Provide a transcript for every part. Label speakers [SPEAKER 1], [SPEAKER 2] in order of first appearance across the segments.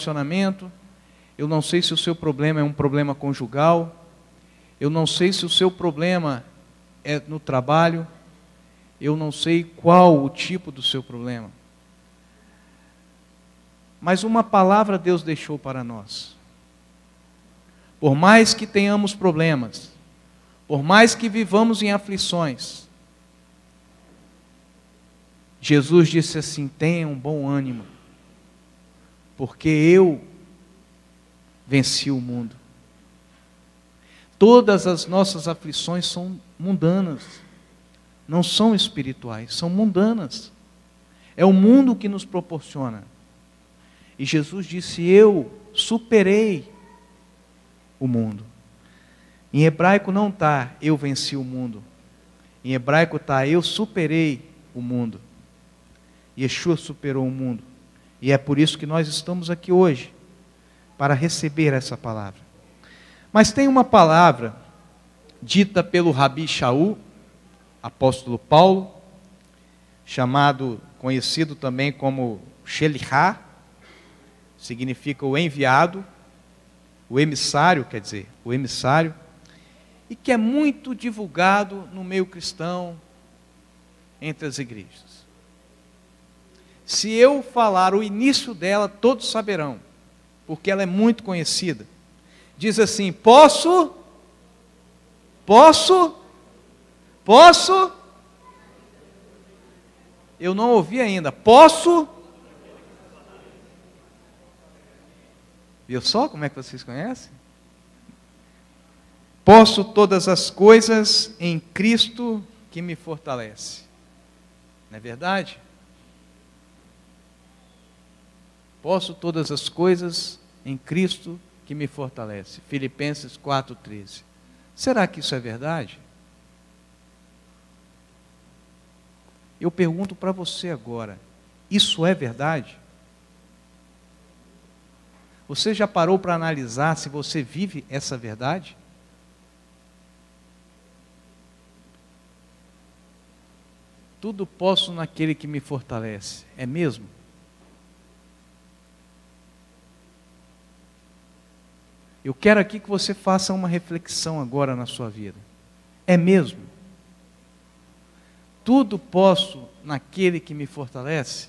[SPEAKER 1] relacionamento, eu não sei se o seu problema é um problema conjugal, eu não sei se o seu problema é no trabalho, eu não sei qual o tipo do seu problema. Mas uma palavra Deus deixou para nós. Por mais que tenhamos problemas, por mais que vivamos em aflições, Jesus disse assim: tenha um bom ânimo, porque eu venci o mundo. Todas as nossas aflições são mundanas, não são espirituais, são mundanas. É o mundo que nos proporciona. E Jesus disse: eu superei o mundo. Em hebraico não está eu venci o mundo. Em hebraico está eu superei o mundo. Yeshua superou o mundo. E é por isso que nós estamos aqui hoje, para receber essa palavra. Mas tem uma palavra dita pelo Rabi Shaul, apóstolo Paulo, conhecido também como Shelichá, significa o enviado, o emissário, e que é muito divulgado no meio cristão, entre as igrejas. Se eu falar o início dela, todos saberão, porque ela é muito conhecida. Diz assim: posso? Eu não ouvi ainda. Posso? Viu só como é que vocês conhecem? Posso todas as coisas em Cristo que me fortalece. Não é verdade? Posso todas as coisas em Cristo que me fortalece. Filipenses 4,13. Será que isso é verdade? Eu pergunto para você agora: isso é verdade? Você já parou para analisar se você vive essa verdade? Tudo posso naquele que me fortalece. É mesmo? Eu quero aqui que você faça uma reflexão agora na sua vida. É mesmo? Tudo posso naquele que me fortalece?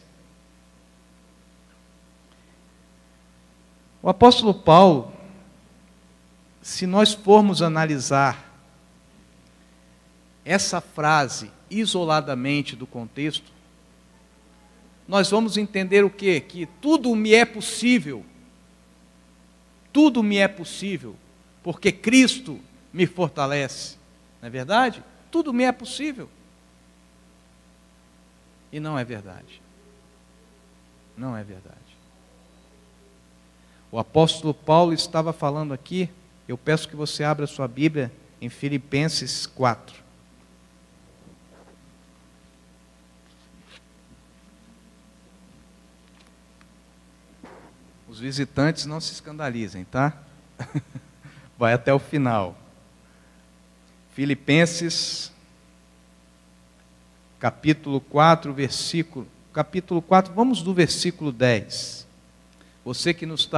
[SPEAKER 1] O apóstolo Paulo, se nós formos analisar essa frase isoladamente do contexto, nós vamos entender o quê? Que tudo me é possível. Tudo me é possível, porque Cristo me fortalece. Não é verdade? Tudo me é possível. E não é verdade. Não é verdade. O apóstolo Paulo estava falando aqui, eu peço que você abra sua Bíblia em Filipenses 4. Os visitantes não se escandalizem, tá? Vai até o final. Filipenses, capítulo 4, vamos do versículo 10. Você que nos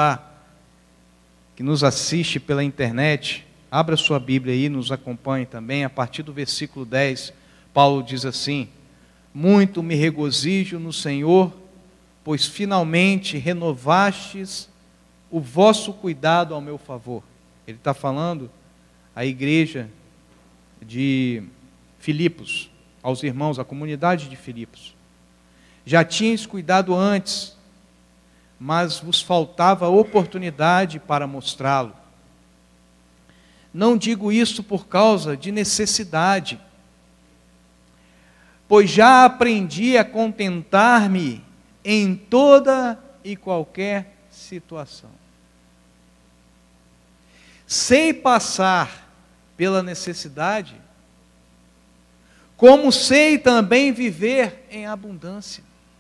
[SPEAKER 1] assiste pela internet, abra sua Bíblia aí, nos acompanhe também. A partir do versículo 10, Paulo diz assim: muito me regozijo no Senhor, pois finalmente renovastes o vosso cuidado ao meu favor. Ele está falando à igreja de Filipos, aos irmãos, à comunidade de Filipos. Já tinhas cuidado antes, mas vos faltava oportunidade para mostrá-lo. Não digo isso por causa de necessidade, pois já aprendi a contentar-me em toda e qualquer situação. Sei passar pela necessidade, como sei também viver em abundância.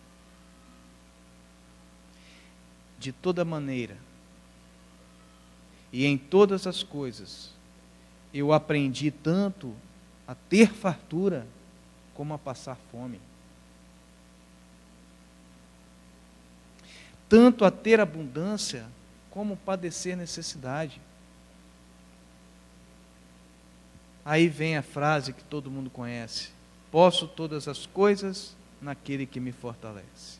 [SPEAKER 1] De toda maneira e em todas as coisas, eu aprendi tanto a ter fartura como a passar fome. tanto a ter abundância, como padecer necessidade. Aí vem a frase que todo mundo conhece: posso todas as coisas naquele que me fortalece.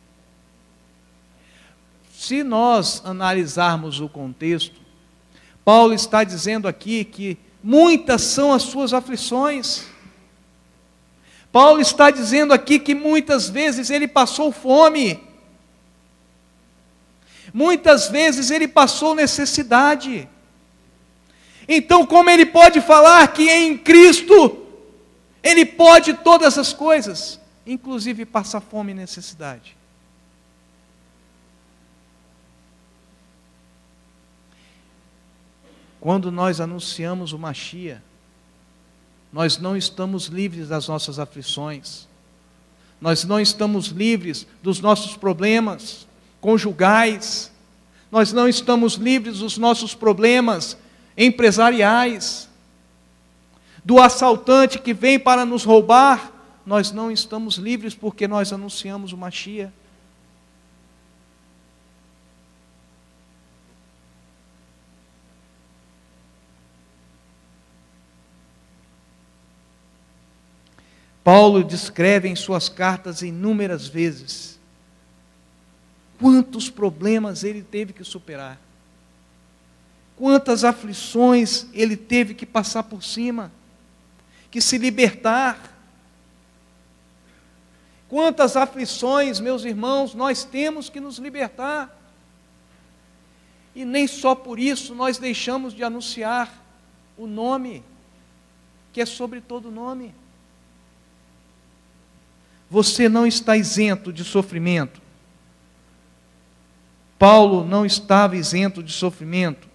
[SPEAKER 1] Se nós analisarmos o contexto, Paulo está dizendo aqui que muitas são as suas aflições. Paulo está dizendo aqui que muitas vezes ele passou fome. Muitas vezes ele passou necessidade. Então, como ele pode falar que em Cristo ele pode todas as coisas, inclusive passar fome e necessidade? Quando nós anunciamos o Machia, nós não estamos livres das nossas aflições, nós não estamos livres dos nossos problemas conjugais, nós não estamos livres dos nossos problemas empresariais, do assaltante que vem para nos roubar, nós não estamos livres porque nós anunciamos o Machia. Paulo descreve em suas cartas inúmeras vezes quantos problemas ele teve que superar, quantas aflições ele teve que passar por cima, que se libertar. Quantas aflições, meus irmãos, nós temos que nos libertar. E nem só por isso nós deixamos de anunciar o nome, que é sobre todo nome. Você não está isento de sofrimento. Paulo não estava isento de sofrimento.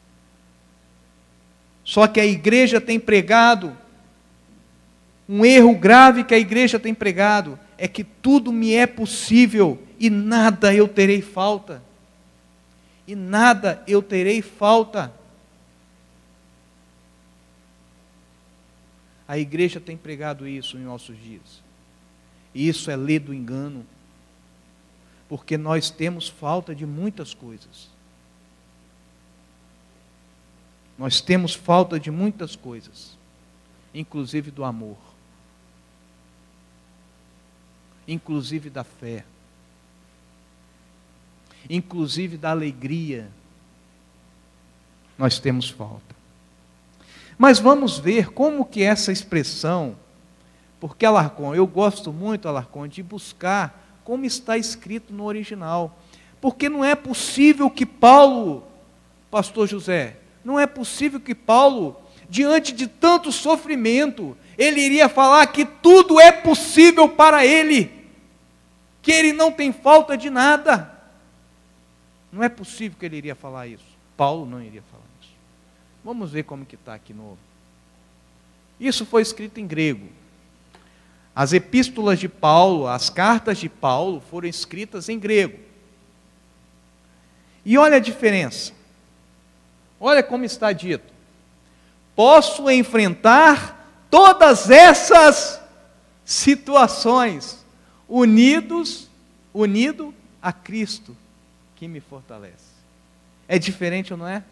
[SPEAKER 1] Só que a igreja tem pregado, um erro grave que a igreja tem pregado, é que tudo me é possível e nada eu terei falta. E nada eu terei falta. A igreja tem pregado isso em nossos dias. E isso é lei do engano. Porque nós temos falta de muitas coisas. Nós temos falta de muitas coisas, inclusive do amor, inclusive da fé, inclusive da alegria. Nós temos falta. Mas vamos ver como que essa expressão, porque Alarcon, eu gosto muito, Alarcon, de buscar como está escrito no original, porque não é possível que Paulo, pastor José, não é possível que Paulo, diante de tanto sofrimento, ele iria falar que tudo é possível para ele, que ele não tem falta de nada. Não é possível que ele iria falar isso. Paulo não iria falar isso. Vamos ver como que está aqui no... Isso foi escrito em grego. As epístolas de Paulo, as cartas de Paulo foram escritas em grego. E olha a diferença. Olha como está dito. Posso enfrentar todas essas situações unido a Cristo que me fortalece. É diferente ou não é?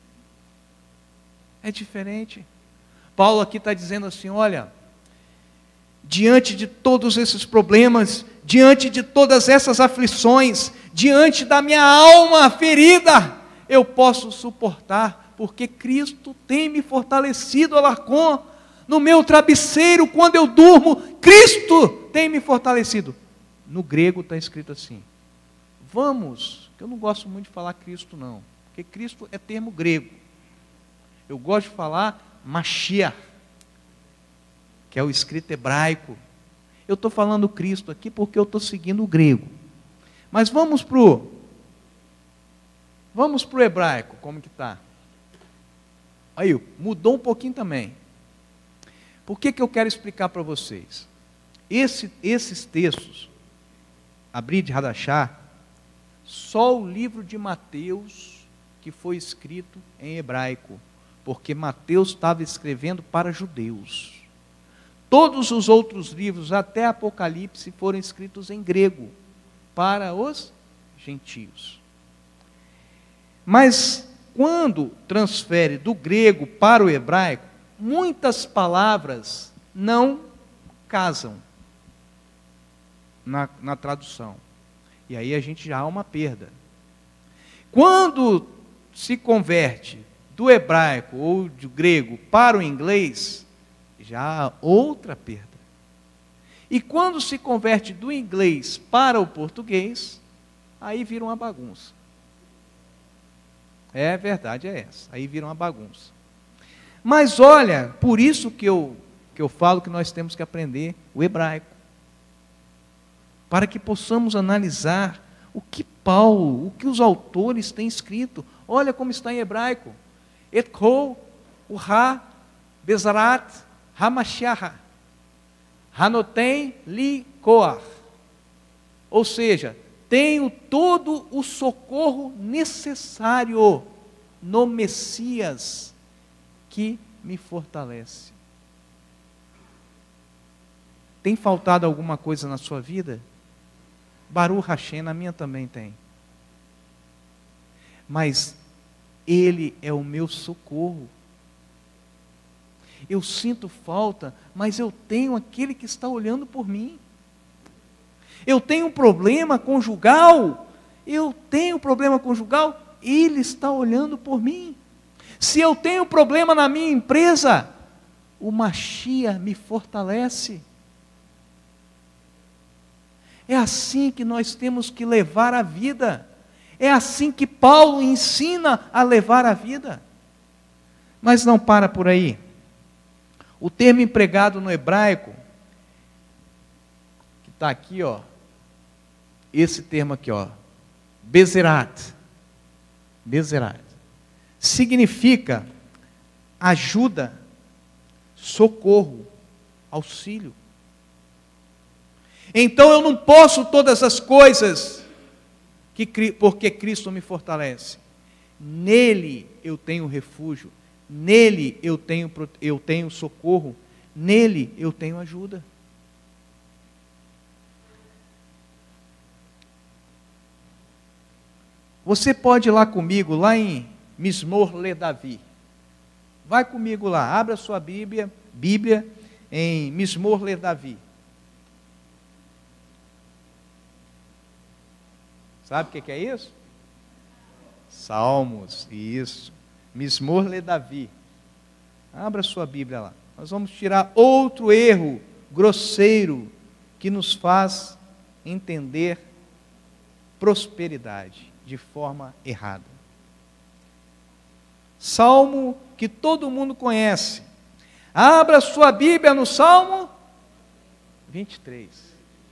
[SPEAKER 1] É diferente. Paulo aqui está dizendo assim, olha, diante de todos esses problemas, diante de todas essas aflições, diante da minha alma ferida, eu posso suportar, porque Cristo tem me fortalecido, Alarcon, no meu travesseiro, quando eu durmo, Cristo tem me fortalecido. No grego está escrito assim, vamos, que eu não gosto muito de falar Cristo não, porque Cristo é termo grego, eu gosto de falar Mashiach, que é o escrito hebraico. Eu estou falando Cristo aqui porque eu estou seguindo o grego. Mas vamos para o hebraico, como que está? Aí, mudou um pouquinho também. Por que eu quero explicar para vocês? Esses textos, Abrid Hadashah, só o livro de Mateus que foi escrito em hebraico, porque Mateus estava escrevendo para judeus. Todos os outros livros, até Apocalipse, foram escritos em grego, para os gentios. Mas quando transfere do grego para o hebraico, muitas palavras não casam na tradução. E aí a gente já há uma perda. Quando se converte do hebraico ou do grego para o inglês, já há outra perda. E quando se converte do inglês para o português, aí vira uma bagunça. É, verdade é essa. Aí vira uma bagunça. Mas olha, por isso que eu falo que nós temos que aprender o hebraico. Para que possamos analisar o que Paulo, o que os autores têm escrito. Olha como está em hebraico. Etko, Uha, Bezarat, Hamashiach, Hanotem li Koach. Ou seja, tenho todo o socorro necessário no Messias que me fortalece. Tem faltado alguma coisa na sua vida? Baruch Hashem, na minha também tem. Mas Ele é o meu socorro. Eu sinto falta, mas eu tenho aquele que está olhando por mim. Eu tenho um problema conjugal, Ele está olhando por mim. Se eu tenho problema na minha empresa, o Mashiach me fortalece. É assim que nós temos que levar a vida. É assim que Paulo ensina a levar a vida. Mas não para por aí. O termo empregado no hebraico, que está aqui, ó, esse termo aqui, ó, Bezerat, significa ajuda, socorro, auxílio. Então eu não posso todas as coisas porque Cristo me fortalece. Nele eu tenho refúgio, nele eu tenho socorro, nele eu tenho ajuda. Você pode ir lá comigo, lá em Mismor Le Davi. Vai comigo lá, abra sua Bíblia em Mismor Le Davi. Sabe o que é isso? Salmos, isso. Mismor Le Davi. Abra sua Bíblia lá. Nós vamos tirar outro erro grosseiro que nos faz entender prosperidade de forma errada. Salmo que todo mundo conhece. Abra sua Bíblia no Salmo 23.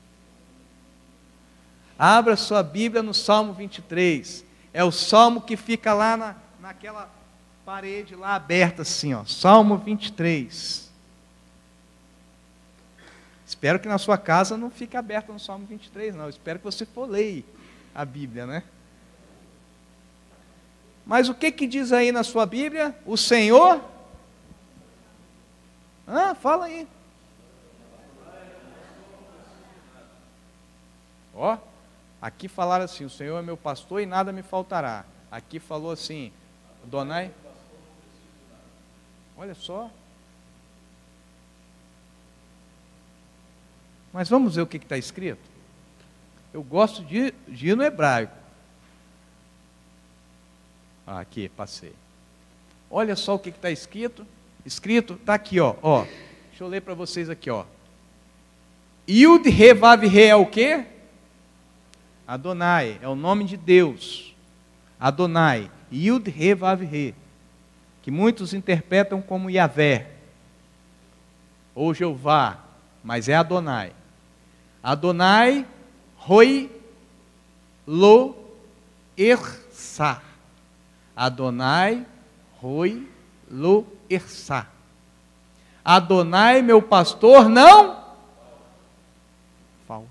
[SPEAKER 1] Abra sua Bíblia no Salmo 23. É o salmo que fica lá naquela parede lá aberta assim, ó. Salmo 23. Espero que na sua casa não fique aberta no Salmo 23, não. Espero que você folheie a Bíblia, né? Mas o que diz aí na sua Bíblia? O Senhor? Fala aí. Ó, aqui falaram assim, o Senhor é meu pastor e nada me faltará. Aqui falou assim, Adonai. Olha só. Mas vamos ver o que está escrito? Eu gosto de ir no hebraico. Aqui, passei. Olha só o que está escrito. Escrito, está aqui, ó. Deixa eu ler para vocês aqui, ó. Yud He Vav He é o quê? Adonai, é o nome de Deus. Adonai, Yud He Vav He, que muitos interpretam como Yahvé, ou Jeová, mas é Adonai. Adonai, Roi, Lo, Ersá. Adonai, Roi, Lo, Ersá. Adonai, meu pastor, não falta.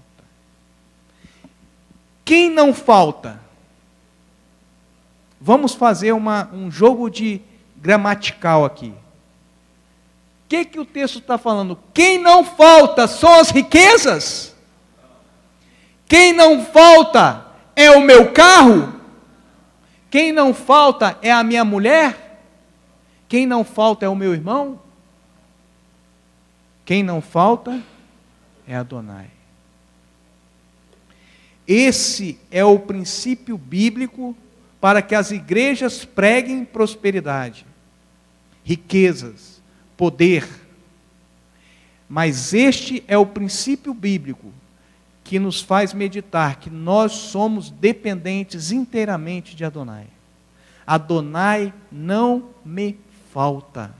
[SPEAKER 1] Quem não falta? Vamos fazer um jogo de gramatical aqui. O que o texto está falando? Quem não falta são as riquezas? Quem não falta é o meu carro? Quem não falta é a minha mulher? Quem não falta é o meu irmão? Quem não falta é Adonai. Esse é o princípio bíblico para que as igrejas preguem prosperidade, riquezas, poder. Mas este é o princípio bíblico que nos faz meditar que nós somos dependentes inteiramente de Adonai. Adonai não me falta.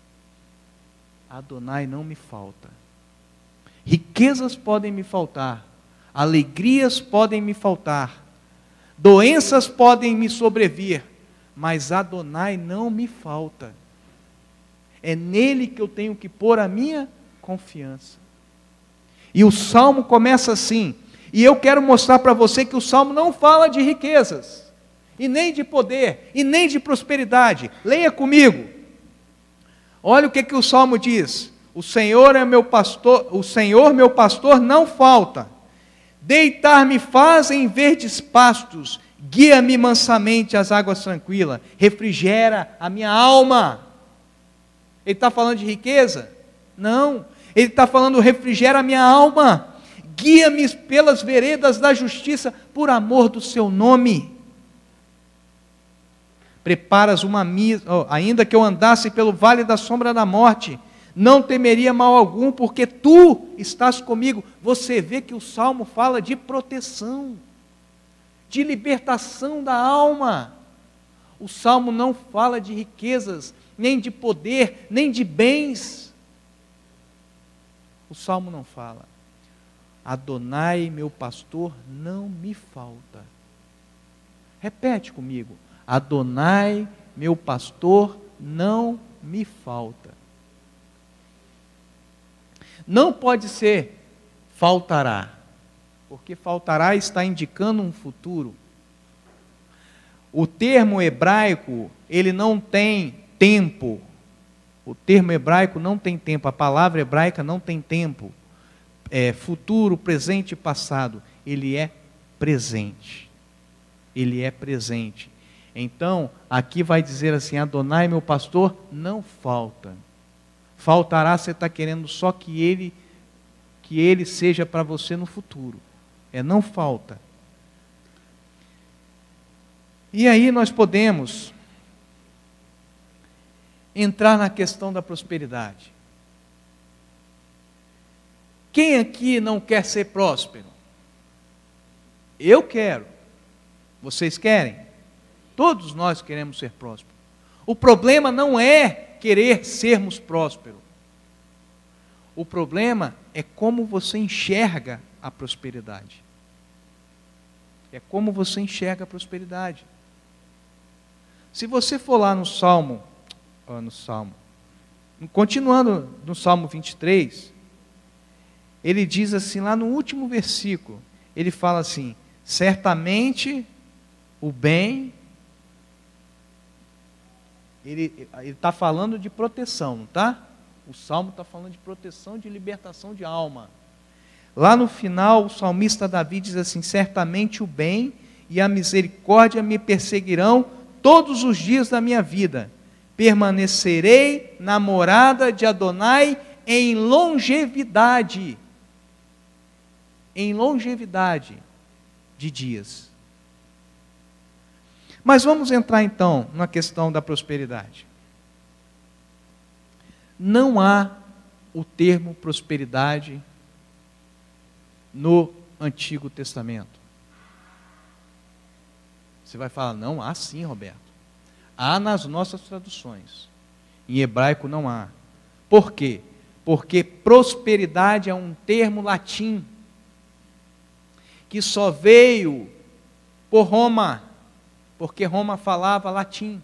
[SPEAKER 1] Adonai não me falta. Riquezas podem me faltar, alegrias podem me faltar, doenças podem me sobrevir, mas Adonai não me falta. É nele que eu tenho que pôr a minha confiança. E o Salmo começa assim, e eu quero mostrar para você que o Salmo não fala de riquezas, e nem de poder, e nem de prosperidade. Leia comigo. Olha o que o Salmo diz: o Senhor é meu pastor, o Senhor meu pastor não falta. Deitar-me faz em verdes pastos, guia-me mansamente às águas tranquilas, refrigera a minha alma. Ele está falando de riqueza? Não. Ele está falando, refrigera a minha alma, guia-me pelas veredas da justiça, por amor do seu nome. Preparas uma mesa, ainda que eu andasse pelo vale da sombra da morte, não temeria mal algum, porque tu estás comigo. Você vê que o Salmo fala de proteção, de libertação da alma. O Salmo não fala de riquezas, nem de poder, nem de bens. O Salmo não fala. Adonai, meu pastor, não me falta. Repete comigo. Adonai, meu pastor, não me falta. Não pode ser faltará, porque faltará está indicando um futuro. O termo hebraico, ele não tem tempo. O termo hebraico não tem tempo, a palavra hebraica não tem tempo. É futuro, presente e passado. Ele é presente. Ele é presente. Então, aqui vai dizer assim, Adonai, meu pastor, não falta. Faltará, você está querendo só que ele seja para você no futuro. Não falta. E aí nós podemos entrar na questão da prosperidade. Quem aqui não quer ser próspero? Eu quero. Vocês querem? Todos nós queremos ser prósperos. O problema não é querer sermos prósperos. O problema é como você enxerga a prosperidade. É como você enxerga a prosperidade. Se você for lá no Salmo, continuando no Salmo 23, ele diz assim, lá no último versículo, ele fala assim, certamente o bem, ele está falando de proteção, não está? O Salmo está falando de proteção, de libertação de alma. Lá no final, o salmista Davi diz assim, certamente o bem e a misericórdia me perseguirão todos os dias da minha vida. Permanecerei na morada de Adonai em longevidade. Em longevidade de dias. Mas vamos entrar então na questão da prosperidade. Não há o termo prosperidade no Antigo Testamento. Você vai falar, não, há sim, Roberto. Há nas nossas traduções. Em hebraico não há. Por quê? Porque prosperidade é um termo latim que só veio por Roma, porque Roma falava latim.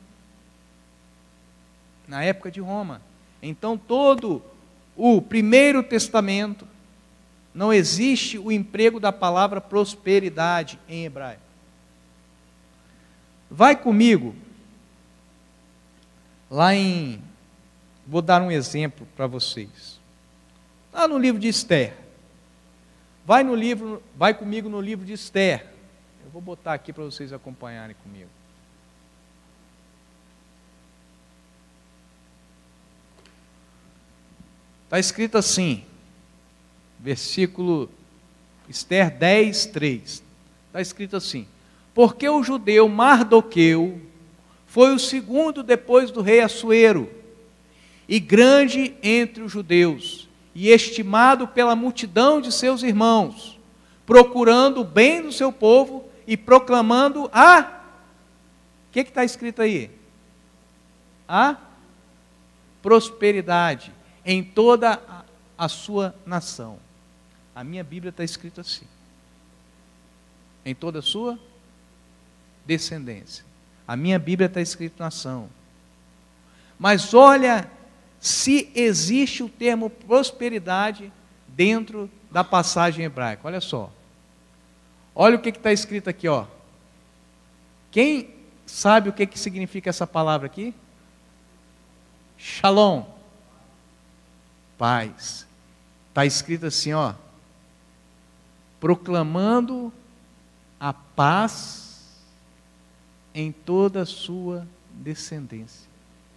[SPEAKER 1] Na época de Roma. Então, todo o Primeiro Testamento, não existe o emprego da palavra prosperidade em hebraico. Vai comigo, vou dar um exemplo para vocês. Lá no livro de Esther. Vai comigo no livro de Esther. Vou botar aqui para vocês acompanharem comigo. Está escrito assim, versículo Esther 10, 3. Está escrito assim: porque o judeu Mardoqueu foi o segundo depois do rei Assuero, e grande entre os judeus, e estimado pela multidão de seus irmãos, procurando o bem do seu povo e proclamando a... O que está escrito aí? A prosperidade em toda a sua nação. A minha Bíblia está escrito assim: em toda a sua descendência. A minha Bíblia está escrito nação. Mas olha, se existe o termo prosperidade dentro da passagem hebraica. Olha só. Olha o que está escrito aqui, ó. Quem sabe o que significa essa palavra aqui? Shalom. Paz. Está escrito assim, ó. Proclamando a paz em toda a sua descendência.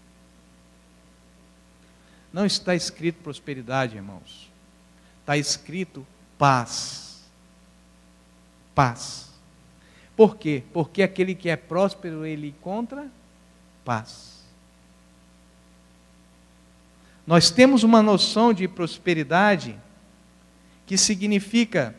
[SPEAKER 1] Não está escrito prosperidade, irmãos. Está escrito paz. Paz. Por quê? Porque aquele que é próspero, ele encontra paz. Nós temos uma noção de prosperidade que significa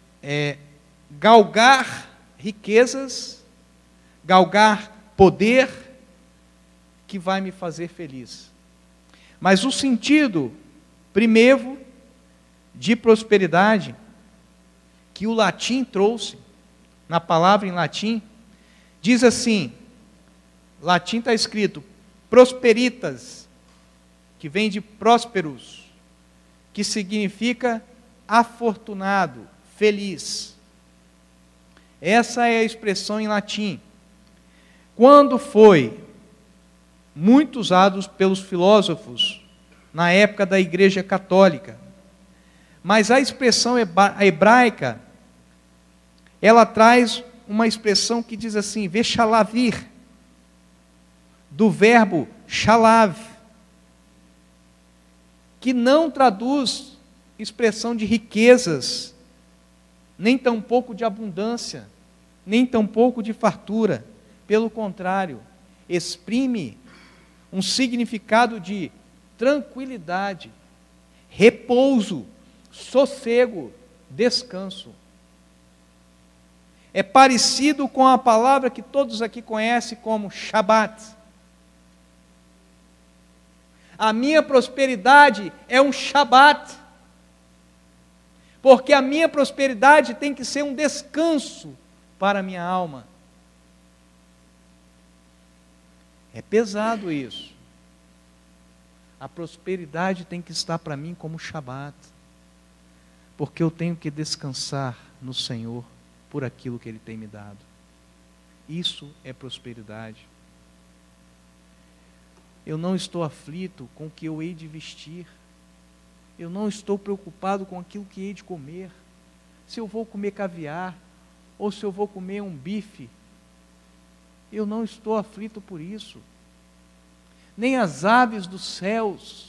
[SPEAKER 1] galgar riquezas, galgar poder que vai me fazer feliz. Mas o sentido, primeiro, de prosperidade, que o latim trouxe, na palavra em latim, diz assim, latim está escrito, prosperitas, que vem de prósperos, que significa afortunado, feliz. Essa é a expressão em latim. Quando foi muito usado pelos filósofos na época da Igreja Católica. Mas a expressão hebraica, ela traz uma expressão que diz assim, veshalavir, do verbo shalav, que não traduz expressão de riquezas, nem tampouco de abundância, nem tampouco de fartura. Pelo contrário, exprime um significado de tranquilidade, repouso, sossego, descanso. É parecido com a palavra que todos aqui conhecem como Shabat. A minha prosperidade é um Shabat, porque a minha prosperidade tem que ser um descanso para a minha alma. É pesado isso. A prosperidade tem que estar para mim como Shabat, porque eu tenho que descansar no Senhor por aquilo que Ele tem me dado. Isso é prosperidade. Eu não estou aflito com o que eu hei de vestir. Eu não estou preocupado com aquilo que hei de comer. Se eu vou comer caviar, ou se eu vou comer um bife. Eu não estou aflito por isso. Nem as aves dos céus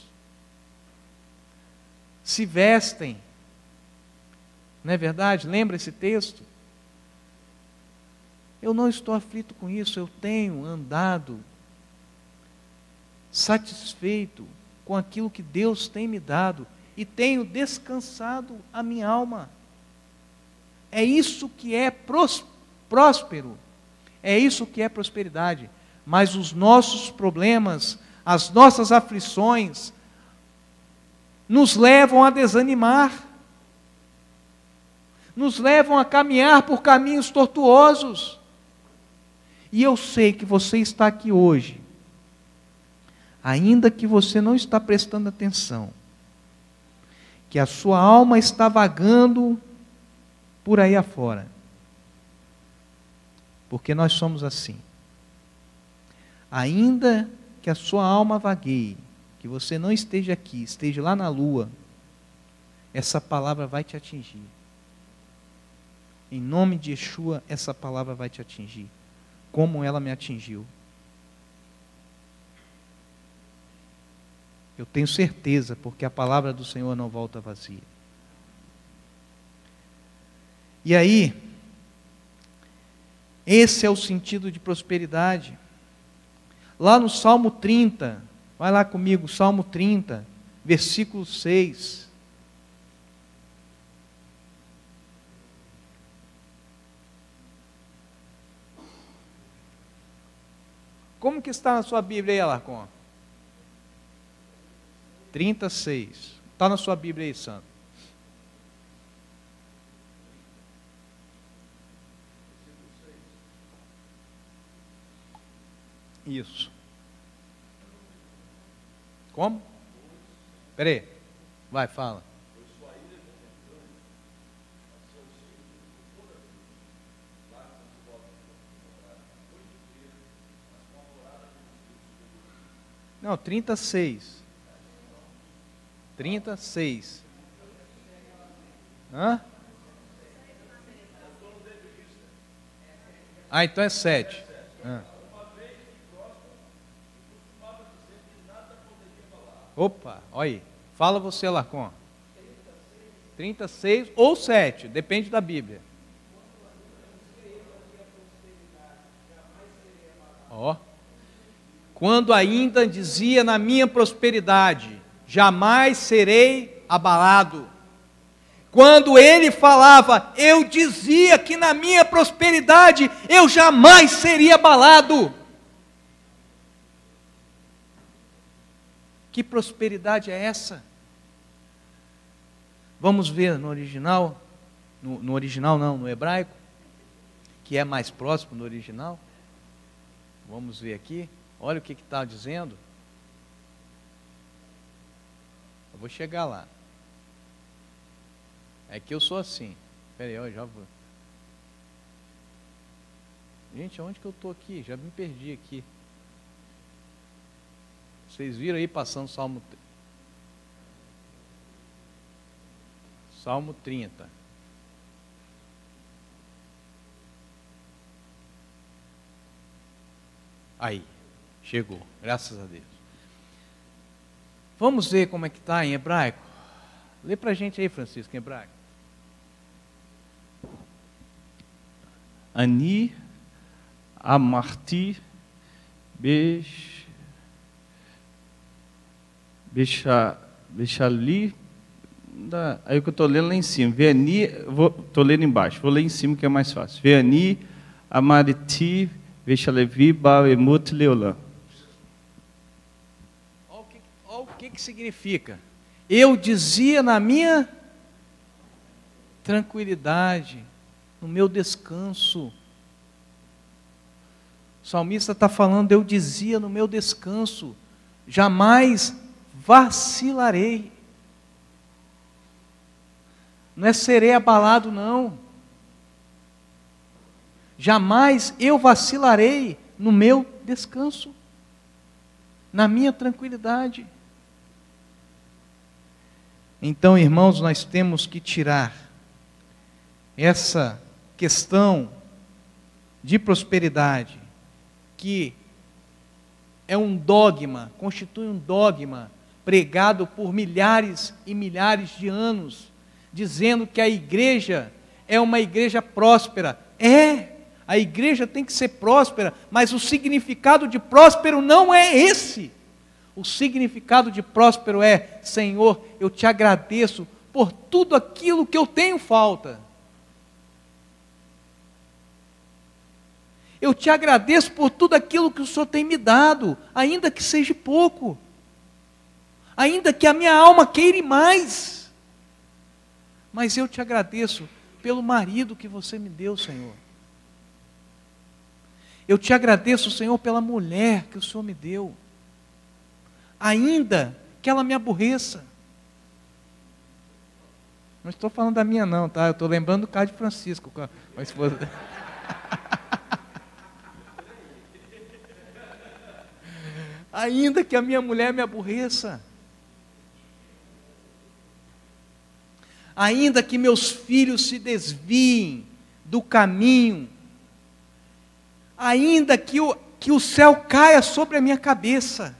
[SPEAKER 1] se vestem. Não é verdade? Lembra esse texto? Eu não estou aflito com isso. Eu tenho andado satisfeito com aquilo que Deus tem me dado e tenho descansado a minha alma. É isso que é próspero. É isso que é prosperidade. Mas os nossos problemas, as nossas aflições, nos levam a desanimar, nos levam a caminhar por caminhos tortuosos. E eu sei que você está aqui hoje, ainda que você não está prestando atenção, que a sua alma está vagando por aí afora, porque nós somos assim. Ainda que a sua alma vagueie, que você não esteja aqui, esteja lá na lua, essa palavra vai te atingir. Em nome de Yeshua, essa palavra vai te atingir, como ela me atingiu. Eu tenho certeza, porque a palavra do Senhor não volta vazia. E aí, esse é o sentido de prosperidade. Lá no Salmo 30, vai lá comigo, Salmo 30, versículo 6. Como que está na sua Bíblia aí, Alarcon? 36. Está na sua Bíblia aí, Santo. Isso. Como? Espera aí. Vai, fala. Não, 36. 36. Hã? Ah, então é 7. Opa, olha aí. Fala você, Alarcon. 36 ou 7, depende da Bíblia. Ó. Quando ainda dizia na minha prosperidade, jamais serei abalado. Quando ele falava, eu dizia que na minha prosperidade eu jamais seria abalado. Que prosperidade é essa? Vamos ver no original, no original não, no hebraico, que é mais próximo do original. Vamos ver aqui, olha o que está dizendo. Eu vou chegar lá. É que eu sou assim. Espera aí, eu já vou. Gente, onde que eu estou aqui? Já me perdi aqui. Vocês viram aí passando Salmo 30. Aí, chegou, graças a Deus. Vamos ver como é que está em hebraico? Lê para a gente aí, Francisco, em hebraico.
[SPEAKER 2] Ani amarti Bechali, aí o que eu estou lendo lá em cima, Veni, estou lendo embaixo, vou ler em cima que é mais fácil. Veni, Amariti, Vechalevi, Baemut, Leolam.
[SPEAKER 1] Olha o que significa. Eu dizia na minha tranquilidade, no meu descanso. O salmista está falando, eu dizia no meu descanso, jamais vacilarei. Não é serei abalado, não. Jamais eu vacilarei no meu descanso, na minha tranquilidade. Então, irmãos, nós temos que tirar essa questão de prosperidade, que é um dogma, constitui um dogma pregado por milhares e milhares de anos, dizendo que a igreja é uma igreja próspera. A igreja tem que ser próspera, mas o significado de próspero não é esse. O significado de próspero é, Senhor, eu te agradeço por tudo aquilo que eu tenho falta. Eu te agradeço por tudo aquilo que o Senhor tem me dado, ainda que seja pouco, ainda que a minha alma queire mais, mas eu te agradeço pelo marido que você me deu, Senhor. Eu te agradeço, Senhor, pela mulher que o Senhor me deu, ainda que ela me aborreça. Não estou falando da minha não, tá? Eu estou lembrando do caso de Francisco, com a esposa. Ainda que a minha mulher me aborreça, ainda que meus filhos se desviem do caminho, ainda que o céu caia sobre a minha cabeça,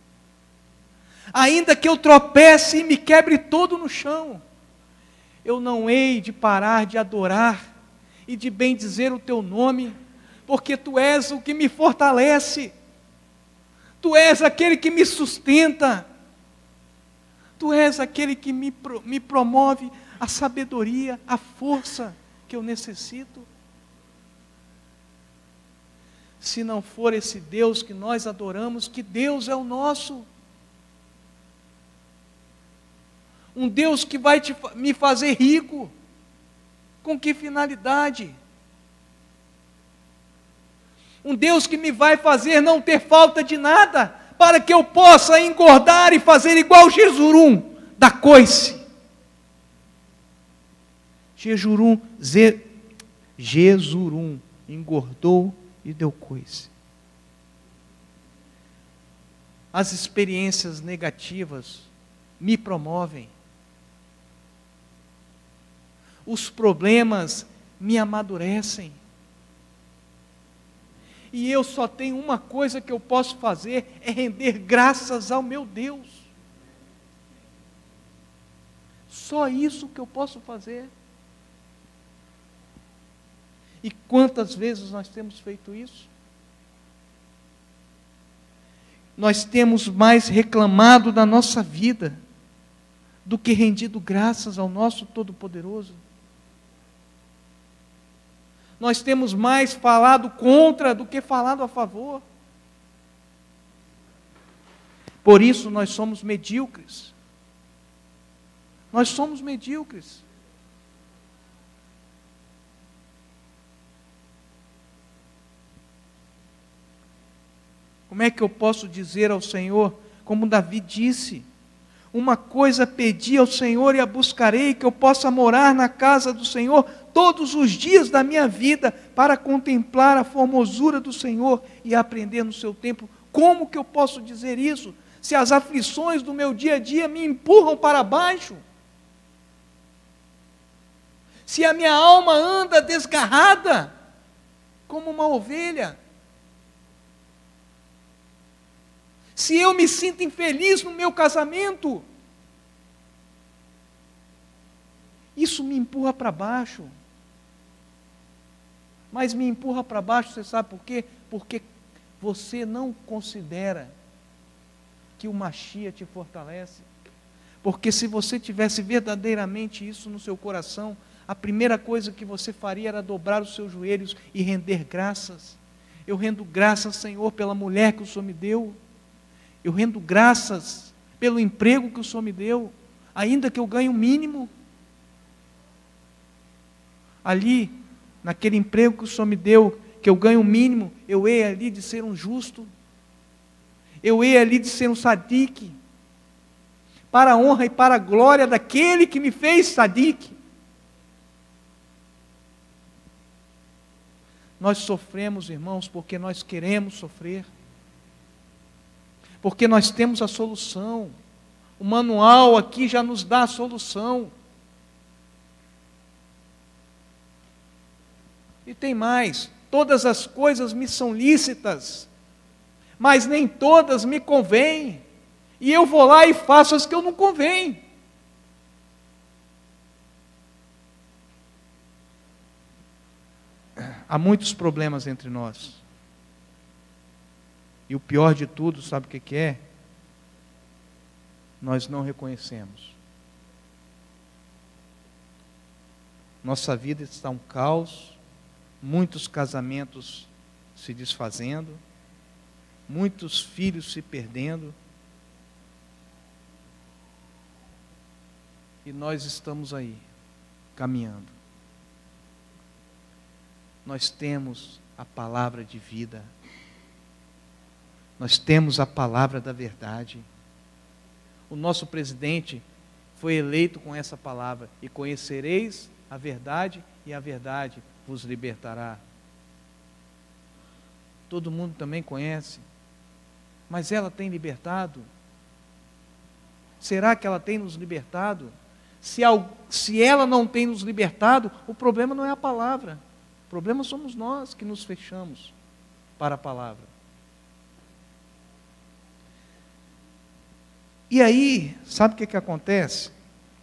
[SPEAKER 1] ainda que eu tropece e me quebre todo no chão, eu não hei de parar de adorar e de bendizer o teu nome, porque tu és o que me fortalece, tu és aquele que me sustenta, tu és aquele que me promove a sabedoria, a força que eu necessito. Se não for esse Deus que nós adoramos, que Deus é o nosso? Um Deus que vai me fazer rico, com que finalidade? Um Deus que me vai fazer não ter falta de nada, para que eu possa engordar e fazer igual Jesurum, da coice. Jesurum engordou e deu coice. As experiências negativas me promovem. Os problemas me amadurecem. E eu só tenho uma coisa que eu posso fazer, é render graças ao meu Deus. Só isso que eu posso fazer. E quantas vezes nós temos feito isso? Nós temos mais reclamado da nossa vida do que rendido graças ao nosso Todo-Poderoso. Nós temos mais falado contra do que falado a favor. Por isso nós somos medíocres. Nós somos medíocres. Como é que eu posso dizer ao Senhor, como Davi disse, uma coisa pedi ao Senhor e a buscarei, que eu possa morar na casa do Senhor todos os dias da minha vida, para contemplar a formosura do Senhor e aprender no seu tempo. Como que eu posso dizer isso, se as aflições do meu dia a dia me empurram para baixo? Se a minha alma anda desgarrada, como uma ovelha? Se eu me sinto infeliz no meu casamento, isso me empurra para baixo. Mas me empurra para baixo, você sabe por quê? Porque você não considera que o Machia te fortalece. Porque se você tivesse verdadeiramente isso no seu coração, a primeira coisa que você faria era dobrar os seus joelhos e render graças. Eu rendo graças, Senhor, pela mulher que o Senhor me deu. Eu rendo graças pelo emprego que o Senhor me deu, ainda que eu ganhe o mínimo. Ali, naquele emprego que o Senhor me deu, que eu ganho o mínimo, eu hei ali de ser um justo, eu hei ali de ser um sadique, para a honra e para a glória daquele que me fez sadique. Nós sofremos, irmãos, porque nós queremos sofrer. Porque nós temos a solução. O manual aqui já nos dá a solução. E tem mais: todas as coisas me são lícitas, mas nem todas me convêm. E eu vou lá e faço as que eu não convém. Há muitos problemas entre nós. E o pior de tudo, sabe o que é? Nós não reconhecemos. Nossa vida está um caos, muitos casamentos se desfazendo, muitos filhos se perdendo, e nós estamos aí, caminhando. Nós temos a palavra de vida. Nós temos a palavra da verdade. O nosso presidente foi eleito com essa palavra: e conhecereis a verdade, e a verdade vos libertará. Todo mundo também conhece, mas ela tem libertado? Será que ela tem nos libertado? Se ela não tem nos libertado, o problema não é a palavra, problema somos nós que nos fechamos para a palavra. E aí, sabe o que acontece?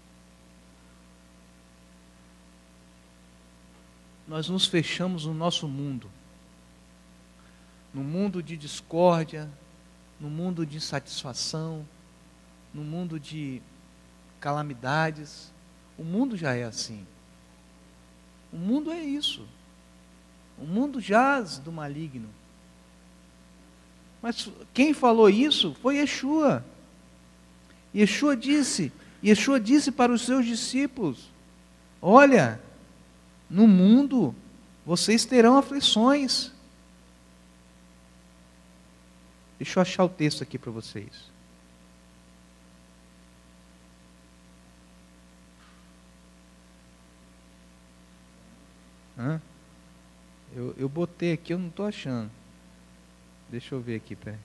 [SPEAKER 1] Nós nos fechamos no nosso mundo. No mundo de discórdia, no mundo de insatisfação, no mundo de calamidades. O mundo já é assim. O mundo é isso. O mundo jaz do maligno. Mas quem falou isso foi Yeshua. Yeshua disse para os seus discípulos: olha, no mundo vocês terão aflições. Deixa eu achar o texto aqui para vocês. Eu botei aqui, eu não estou achando. Deixa eu ver aqui, peraí.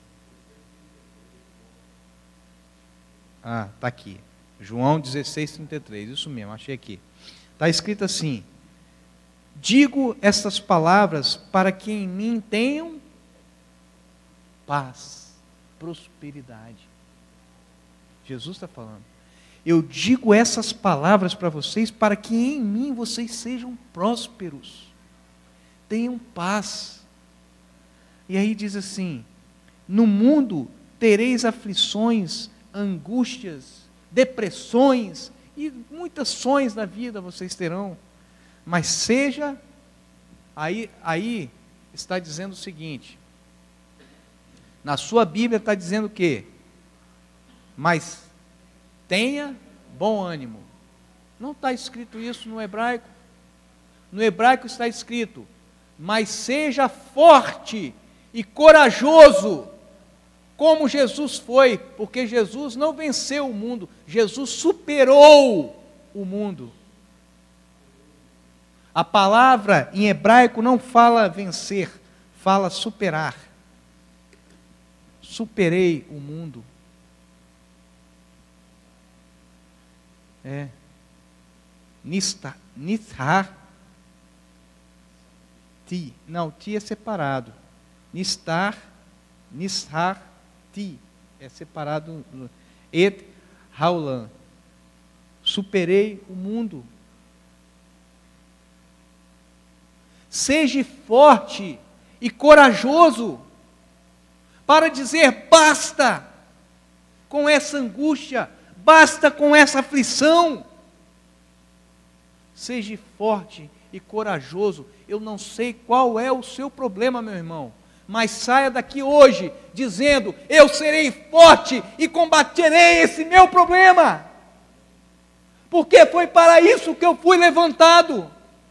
[SPEAKER 1] Está aqui. João 16:33, isso mesmo, achei aqui. Está escrito assim: digo estas palavras para que em mim tenham paz, prosperidade. Jesus está falando. Eu digo essas palavras para vocês para que em mim vocês sejam prósperos, tenham paz. E aí diz assim: no mundo tereis aflições, angústias, depressões e muitas ações na vida vocês terão, mas seja, aí está dizendo o seguinte, na sua Bíblia está dizendo o quê? Mas tenha bom ânimo. Não está escrito isso no hebraico. No hebraico está escrito: mas seja forte e corajoso, como Jesus foi, porque Jesus não venceu o mundo, Jesus superou o mundo. A palavra em hebraico não fala vencer, fala superar. Superei o mundo. Nishar ti. Não, ti é separado. Nishar ti. É separado. Et haulan. Superei o mundo. Seja forte e corajoso para dizer basta com essa angústia, basta com essa aflição. Seja forte e corajoso. Eu não sei qual é o seu problema, meu irmão, mas saia daqui hoje dizendo: eu serei forte e combaterei esse meu problema, porque foi para isso que eu fui levantado,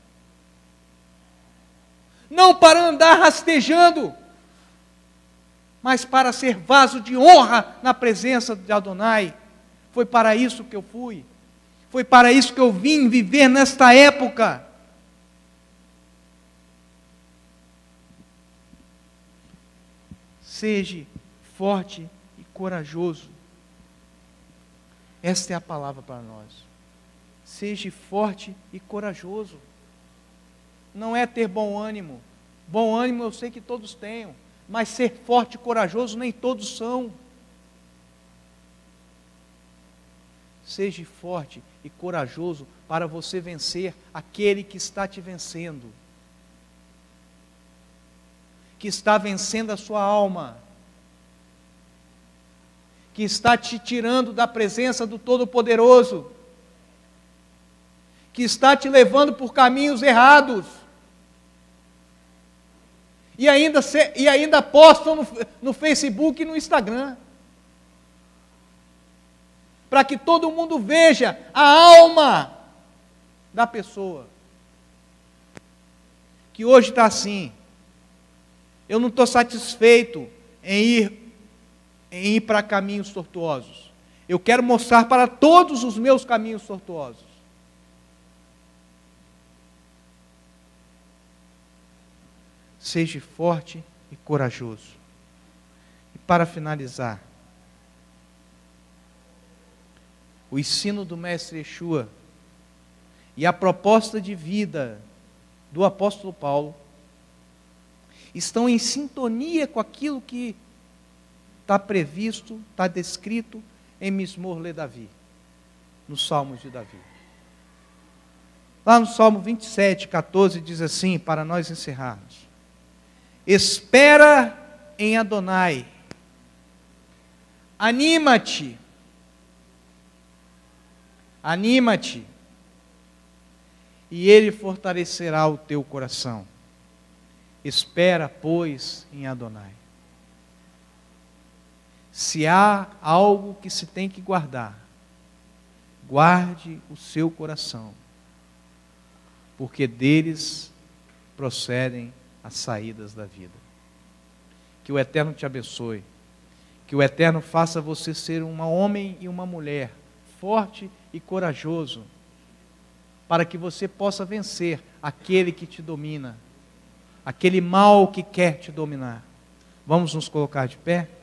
[SPEAKER 1] não para andar rastejando, mas para ser vaso de honra na presença de Adonai. Foi para isso que eu fui, foi para isso que eu vim viver nesta época. Seja forte e corajoso. Esta é a palavra para nós. Seja forte e corajoso. Não é ter bom ânimo. Bom ânimo eu sei que todos tenham, mas ser forte e corajoso nem todos são. Seja forte e corajoso para você vencer aquele que está te vencendo, que está vencendo a sua alma, que está te tirando da presença do Todo-Poderoso, que está te levando por caminhos errados, e ainda postam no Facebook e no Instagram, para que todo mundo veja a alma da pessoa, que hoje está assim. Eu não estou satisfeito em ir para caminhos tortuosos. Eu quero mostrar para todos os meus caminhos tortuosos. Seja forte e corajoso. E para finalizar, o ensino do Mestre Yeshua e a proposta de vida do apóstolo Paulo estão em sintonia com aquilo que está previsto, está descrito em Mismor le Davi, nos Salmos de Davi. Lá no Salmo 27, 14, diz assim, para nós encerrarmos: espera em Adonai, anima-te, anima-te, e Ele fortalecerá o teu coração. Espera, pois, em Adonai. Se há algo que se tem que guardar, guarde o seu coração, porque deles procedem as saídas da vida. Que o Eterno te abençoe, que o Eterno faça você ser um homem e uma mulher forte e corajoso, para que você possa vencer aquele que te domina, aquele mal que quer te dominar. Vamos nos colocar de pé?